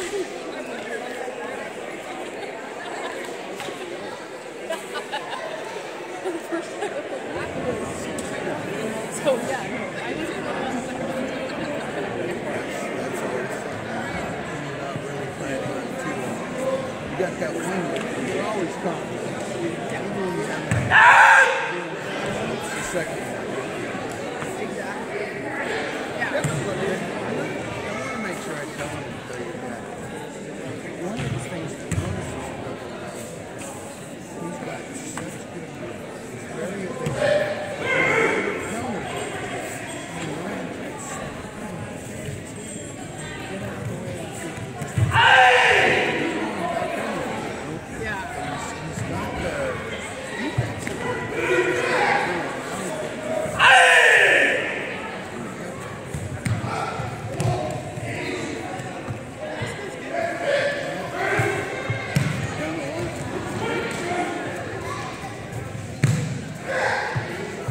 So yeah, I was in the You got that wind, you're always confident. It's the second one. exactly. Yeah. I want to make sure I tell him to tell you that.